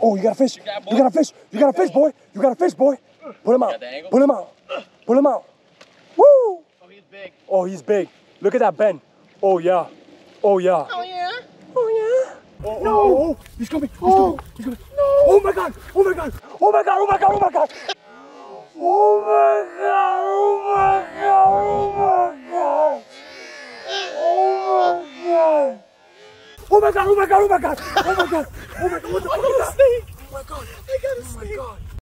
Oh, you got a fish. You got a fish. You got a fish, boy. You got a fish, boy. Put him out. Put him out. Put him out. Woo! Oh, he's big. Oh, he's big. Look at that bend. Oh, yeah. Oh, yeah. Oh, yeah. Oh, yeah. Oh, No. oh, He's coming. He's coming. He's coming. No. Oh, my God. Oh, my God. Oh, my God. Oh, my God. Oh, my God. Oh, my God. Oh, my God. Oh, my God. Oh my god, oh my god, oh my god, oh my god, oh my god, what the fuck is that? Snake! Oh my god, I got a oh my snake! god.